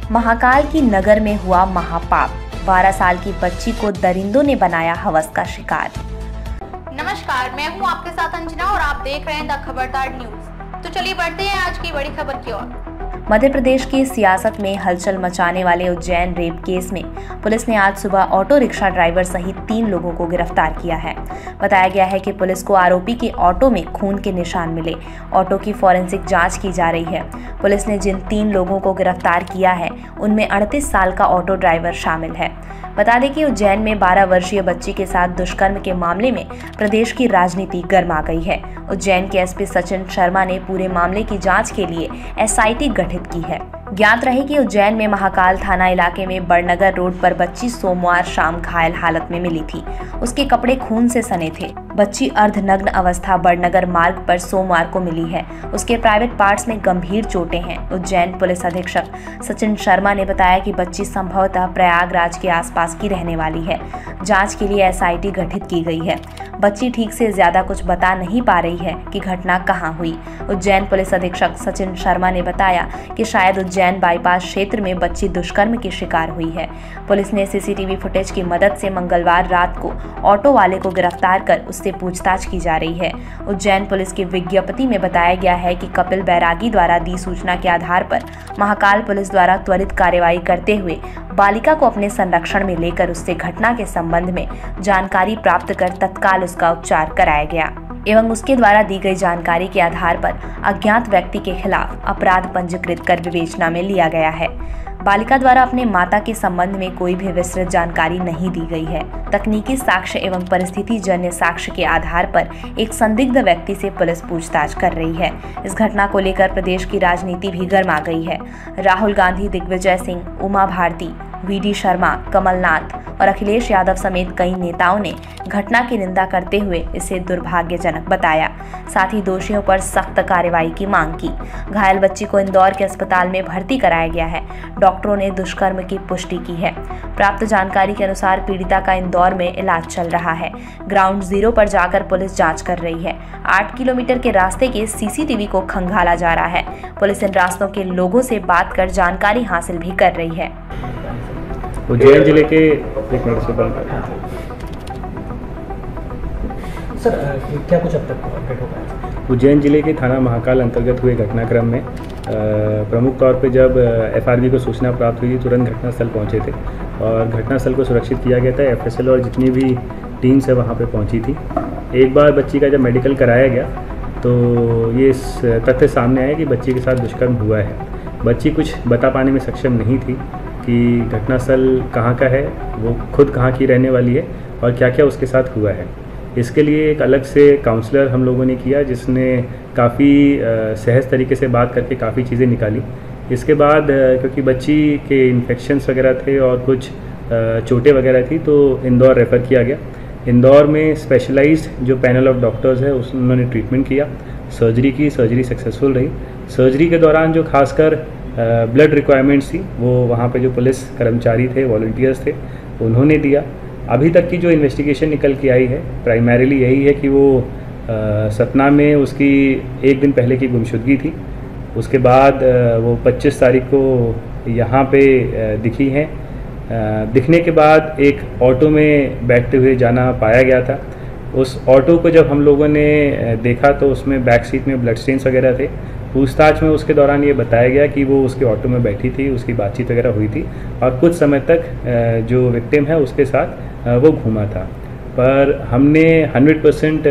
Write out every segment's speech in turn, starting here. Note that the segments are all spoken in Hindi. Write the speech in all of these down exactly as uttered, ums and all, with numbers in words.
महाकाल की नगर में हुआ महापाप। बारह साल की बच्ची को दरिंदों ने बनाया हवस का शिकार। नमस्कार, मैं हूं आपके साथ अंजना और आप देख रहे हैं द खबरदार न्यूज। तो चलिए बढ़ते हैं आज की बड़ी खबर की ओर। मध्य प्रदेश की सियासत में हलचल मचाने वाले उज्जैन रेप केस में पुलिस ने आज सुबह ऑटो रिक्शा ड्राइवर सहित तीन लोगों को गिरफ्तार किया है। बताया गया है कि पुलिस को आरोपी के ऑटो में खून के निशान मिले। ऑटो की फॉरेंसिक जांच की जा रही है। पुलिस ने जिन तीन लोगों को गिरफ्तार किया है उनमें अड़तीस साल का ऑटो ड्राइवर शामिल है। बता दें कि उज्जैन में बारह वर्षीय बच्ची के साथ दुष्कर्म के मामले में प्रदेश की राजनीति गर्मा गई है। उज्जैन के एसपी सचिन शर्मा ने पूरे मामले की जांच के लिए एसआईटी गठित की है। ज्ञात रहे कि उज्जैन में महाकाल थाना इलाके में बड़नगर रोड पर बच्ची सोमवार शाम घायल हालत में मिली थी। उसके कपड़े खून से सने थे। बच्ची अर्धनग्न अवस्था बड़नगर मार्ग पर सोमवार को मिली है। उसके प्राइवेट पार्ट्स में गंभीर चोटें हैं। उज्जैन पुलिस अधीक्षक सचिन शर्मा ने बताया कि बच्ची संभवतः प्रयागराज के आसपास की रहने वाली है। जांच के लिए एसआईटी गठित की गई है। बच्ची ठीक से ज्यादा कुछ बता नहीं पा रही है कि घटना कहां हुई। उज्जैन पुलिस अधीक्षक सचिन शर्मा ने बताया कि शायद उज्जैन बाईपास क्षेत्र में बच्ची दुष्कर्म की शिकार हुई है। पुलिस ने सीसीटीवी फुटेज की मदद से मंगलवार रात को ऑटो वाले को गिरफ्तार कर उससे पूछताछ की जा रही है। उज्जैन पुलिस की विज्ञप्ति में बताया गया है कि कपिल बैरागी द्वारा दी सूचना के आधार पर महाकाल पुलिस द्वारा त्वरित कार्रवाई करते हुए बालिका को अपने संरक्षण में लेकर उससे घटना के संबंध में जानकारी प्राप्त कर तत्काल उसका उपचार कराया गया एवं उसके द्वारा दी गई जानकारी के आधार पर अज्ञात व्यक्ति के खिलाफ अपराध पंजीकृत कर विवेचना में लिया गया है। बालिका द्वारा अपने माता के संबंध में कोई भी विस्तृत जानकारी नहीं दी गई है। तकनीकी साक्ष्य एवं परिस्थिति जन्य साक्ष्य के आधार पर एक संदिग्ध व्यक्ति से पुलिस पूछताछ कर रही है। इस घटना को लेकर प्रदेश की राजनीति भी गर्मा गई है। राहुल गांधी, दिग्विजय सिंह, उमा भारती, वी डी शर्मा, कमलनाथ और अखिलेश यादव समेत कई नेताओं ने घटना की निंदा करते हुए इसे दुर्भाग्यजनक बताया। साथ ही दोषियों पर सख्त कार्रवाई की मांग की। घायल बच्ची को इंदौर के अस्पताल में भर्ती कराया गया है। डॉक्टरों ने दुष्कर्म की पुष्टि की है। प्राप्त जानकारी के अनुसार पीड़िता का इंदौर में इलाज चल रहा है। ग्राउंड जीरो पर जाकर पुलिस जांच कर रही है। आठ किलोमीटर के रास्ते के सीसीटीवी को खंगाला जा रहा है। पुलिस इन रास्तों के लोगों से बात कर जानकारी हासिल भी कर रही है। उज्जैन जिले के एक मिनट से बंद सर क्या कुछ अब तक अपडेट हो पाया? उज्जैन जिले के थाना महाकाल अंतर्गत हुए घटनाक्रम में प्रमुख तौर पे जब एफआरवी को सूचना प्राप्त हुई तुरंत घटनास्थल पहुंचे थे और घटनास्थल को सुरक्षित किया गया था। एफएसएल और जितनी भी टीम्स है वहां पे पहुंची थी। एक बार बच्ची का जब मेडिकल कराया गया तो ये तथ्य सामने आया कि बच्ची के साथ दुष्कर्म हुआ है। बच्ची कुछ बता पाने में सक्षम नहीं थी कि घटनास्थल कहाँ का है, वो खुद कहाँ की रहने वाली है और क्या क्या उसके साथ हुआ है। इसके लिए एक अलग से काउंसलर हम लोगों ने किया जिसने काफ़ी सहज तरीके से बात करके काफ़ी चीज़ें निकाली। इसके बाद क्योंकि बच्ची के इन्फेक्शंस वगैरह थे और कुछ चोटें वगैरह थी तो इंदौर रेफ़र किया गया। इंदौर में स्पेशलाइज्ड जो पैनल ऑफ डॉक्टर्स है उस उन्होंने ट्रीटमेंट किया, सर्जरी की, सर्जरी सक्सेसफुल रही। सर्जरी के दौरान जो खासकर ब्लड रिक्वायरमेंट्स थी वो वहाँ पे जो पुलिस कर्मचारी थे, वॉलंटियर्स थे, उन्होंने दिया। अभी तक की जो इन्वेस्टिगेशन निकल के आई है प्राइमरीली यही है कि वो आ, सतना में उसकी एक दिन पहले की गुमशुदगी थी। उसके बाद आ, वो पच्चीस तारीख को यहाँ पे आ, दिखी हैं। आ, दिखने के बाद एक ऑटो में बैठते हुए जाना पाया गया था। उस ऑटो को जब हम लोगों ने देखा तो उसमें बैक सीट में ब्लड स्टेन्स वगैरह थे। पूछताछ में उसके दौरान ये बताया गया कि वो उसके ऑटो में बैठी थी, उसकी बातचीत वगैरह हुई थी और कुछ समय तक जो विक्टिम है उसके साथ वो घूमा था। पर हमने हंड्रेड परसेंट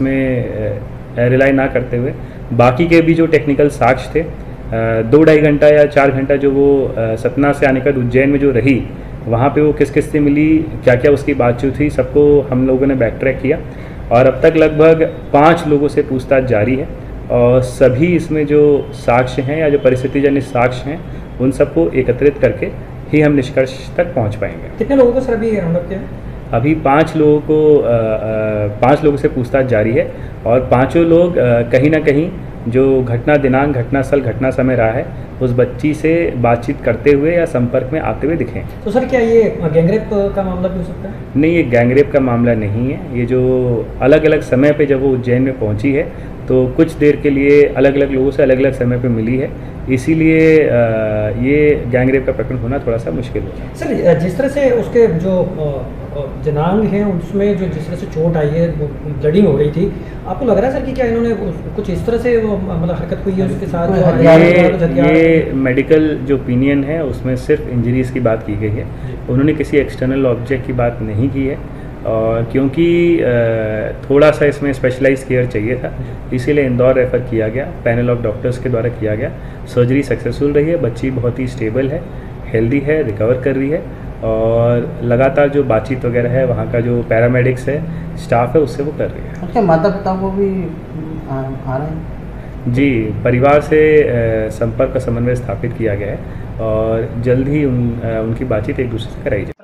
इसमें रिलाई ना करते हुए बाकी के भी जो टेक्निकल साक्ष्य थे, दो ढाई घंटा या चार घंटा जो वो सतना से आने का उज्जैन में जो रही, वहाँ पे वो किस किस से मिली, क्या क्या उसकी बातचीत हुई, सबको हम लोगों ने बैक ट्रैक किया और अब तक लगभग पाँच लोगों से पूछताछ जारी है और सभी इसमें जो साक्ष्य हैं या जो परिस्थितिजन्य साक्ष्य हैं उन सबको एकत्रित करके ही हम निष्कर्ष तक पहुंच पाएंगे। कितने लोगों को सर अभी राउंड अप किया? अभी पाँच लोगों को आ, आ, पाँच लोगों से पूछताछ जारी है और पाँचों लोग आ, कहीं ना कहीं जो घटना दिनांक, घटना स्थल, घटना समय रहा है उस बच्ची से बातचीत करते हुए या संपर्क में आते हुए दिखे। तो सर क्या ये गैंगरेप का मामला भी हो सकता है? नहीं, ये गैंगरेप का मामला नहीं है। ये जो अलग अलग समय पे जब वो उज्जैन में पहुंची है तो कुछ देर के लिए अलग अलग लोगों से अलग अलग समय पे मिली है, इसीलिए ये गैंग रेप का प्रकरण होना थोड़ा सा मुश्किल है। सर जिस तरह से उसके जो जनांग हैं उसमें जो जिस तरह से चोट आई है, वो ब्लडिंग हो रही थी, आपको लग रहा है सर कि क्या इन्होंने कुछ इस तरह से मतलब हरकत हुई है उसके साथ? ये, ये मेडिकल जो ओपिनियन है उसमें सिर्फ इंजरीज की बात की गई है, उन्होंने किसी एक्सटर्नल ऑब्जेक्ट की बात नहीं की है, और क्योंकि थोड़ा सा इसमें स्पेशलाइज्ड केयर चाहिए था, इसीलिए इंदौर रेफ़र किया गया, पैनल ऑफ डॉक्टर्स के द्वारा किया गया। सर्जरी सक्सेसफुल रही है, बच्ची बहुत ही स्टेबल है, हेल्दी है, रिकवर कर रही है, और लगातार जो बातचीत वगैरह है वहाँ का जो पैरामेडिक्स है, स्टाफ है, उससे वो कर रही है। अच्छा, माता पिता को भी आ, आ रहे हैं? जी, परिवार से संपर्क का समन्वय स्थापित किया गया है और जल्द ही उन उनकी बातचीत एक दूसरे से कराई जाए।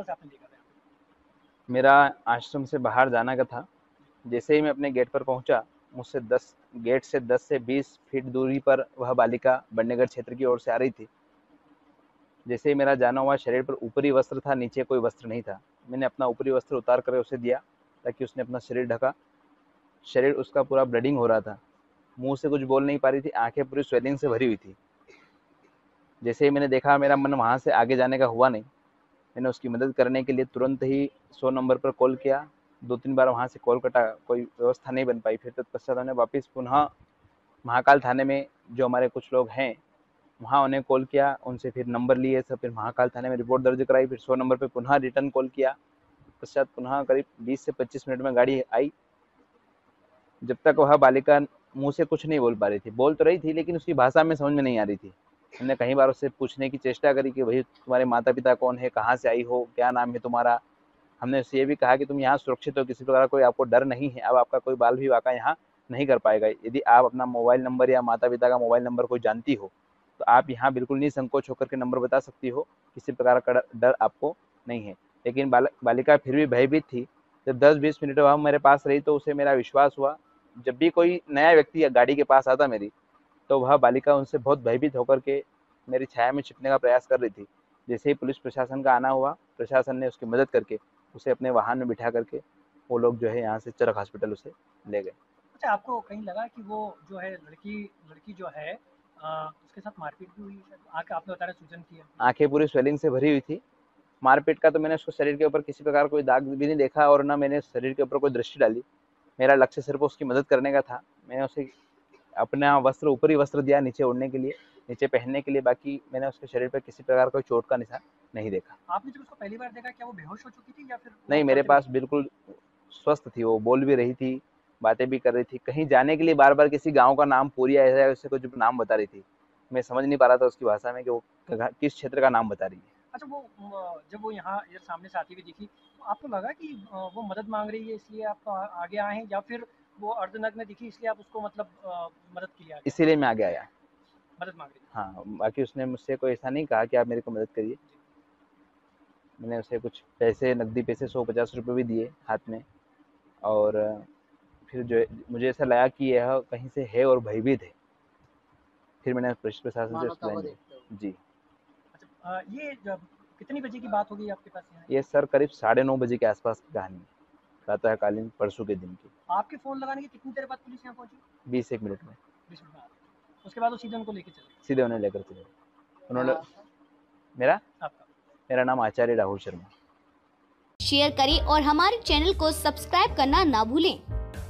मेरा आश्रम से बाहर जाना का था, जैसे ही मैं अपने गेट पर पहुंचा, मुझसे दस गेट से दस से बीस फीट दूरी पर वह बालिका बंडेगढ़ क्षेत्र की ओर से आ रही थी। जैसे ही मेरा जाना हुआ, शरीर पर ऊपरी वस्त्र था, नीचे कोई वस्त्र नहीं था। मैंने अपना ऊपरी वस्त्र उतार कर उसे दिया ताकि उसने अपना शरीर ढका। शरीर उसका पूरा ब्लीडिंग हो रहा था, मुंह से कुछ बोल नहीं पा रही थी, आंखें पूरी स्वेलिंग से भरी हुई थी। जैसे ही मैंने देखा, मेरा मन वहाँ से आगे जाने का हुआ नहीं। मैंने उसकी मदद करने के लिए तुरंत ही सौ नंबर पर कॉल किया। दो तीन बार वहाँ से कॉल कटा, कोई व्यवस्था नहीं बन पाई। फिर तत्पश्चात हमने वापस पुनः महाकाल थाने में जो हमारे कुछ लोग हैं वहाँ उन्हें कॉल किया, उनसे फिर नंबर लिए सब, फिर महाकाल थाने में रिपोर्ट दर्ज कराई। फिर सौ नंबर पर पुनः रिटर्न कॉल किया। पश्चात पुनः करीब बीस से पच्चीस मिनट में गाड़ी आई। जब तक वह बालिका मुँह से कुछ नहीं बोल पा रही थी, बोल तो रही थी लेकिन उसकी भाषा में समझ में नहीं आ रही थी। हमने कई बार उससे पूछने की चेष्टा करी कि भाई तुम्हारे माता पिता कौन है, कहाँ से आई हो, क्या नाम है तुम्हारा। हमने उससे ये भी कहा कि तुम यहाँ सुरक्षित हो, किसी प्रकार कोई आपको डर नहीं है, अब आपका कोई बाल भी वाक़ा यहाँ नहीं कर पाएगा। यदि आप अपना मोबाइल नंबर या माता पिता का मोबाइल नंबर कोई जानती हो तो आप यहाँ बिल्कुल नहीं संकोच होकर के नंबर बता सकती हो, किसी प्रकार का डर आपको नहीं है। लेकिन बाल बालिका फिर भी भयभीत थी। जब दस बीस मिनट वह मेरे पास रही तो उसे मेरा विश्वास हुआ। जब भी कोई नया व्यक्ति गाड़ी के पास आता मेरी, तो वह बालिका उनसे बहुत भयभीत होकर के मेरी छाया में छिपने का प्रयास कर रही थी। जैसे ही पुलिस प्रशासन का आना हुआ, प्रशासन ने उसकी मदद करके उसे अपने वाहन में बिठा करके वो लोग जो है यहाँ से चरक हॉस्पिटल उसे ले गए। अच्छा, आपको कहीं लगा कि वो जो है लड़की लड़की जो है आ, उसके साथ मारपीट भी हुई? आके आपने बता रहे सूजन की है, आंखें पूरी स्वेलिंग से भरी हुई थी। मारपीट का तो मैंने उसको शरीर के ऊपर किसी प्रकार कोई दाग भी नहीं देखा और ना मैंने शरीर के ऊपर कोई दृष्टि डाली। मेरा लक्ष्य सिर्फ उसकी मदद करने का था। मैंने उसे अपना वस्त्र, ऊपरी वस्त्र दिया नीचे ओढ़ने के लिए, नीचे पहनने के लिए। बाकी मैंने उसके शरीर पर किसी प्रकार का चोट का निशान नहीं देखा। आपने जब उसको पहली बार देखा, क्या वो बेहोश हो चुकी थी या फिर? नहीं, मेरे पास बिल्कुल स्वस्थ थी, वो बोल भी रही थी, बातें भी कर रही थी। कहीं जाने के लिए बार बार किसी गांव का नाम, पूरी ऐसा उससे कुछ नाम बता रही थी। मैं समझ नहीं पा रहा था उसकी भाषा में कि वो किस क्षेत्र का नाम बता रही है। अच्छा, वो जब वो यहाँ इधर सामने से आती हुई दिखी तो आपको लगा कि वो मदद मांग रही है इसलिए आप आगे आए हैं, या फिर वो अर्धनग्न दिखी इसलिए आप उसको मतलब मदद के लिए? इसीलिए मैं आगे आया, मदद मांग रही। हाँ, बाकी उसने मुझसे कोई ऐसा नहीं कहा कि आप मेरे को मदद करिए। मैंने उसे कुछ पैसे, नकदी पैसे सौ पचास रुपये भी दिए हाथ में, और फिर जो मुझे ऐसा लगा कि यह कहीं से है और भयभीत है। फिर मैंने पुलिस प्रशासन से एक्सप्लेन किया। जी। अच्छा, ये कितनी बजे की बात होगी आपके पास? ये सर करीब साढ़े नौ बजे के आसपास की कहानी है, प्रातःकालीन परसों के दिन की। आपके फ़ोन लगाने के कितनी देर बाद पुलिस यहाँ पहुंची? बीस एक मिनट में। बीस मिनट बाद उसके बाद वो सीधे उनको लेके चले? सीधे उन्हें लेकर चले। उन्होंने मेरा आपका मेरा नाम आचार्य राहुल शर्मा। शेयर करें और हमारे चैनल को सब्सक्राइब करना ना भूलें।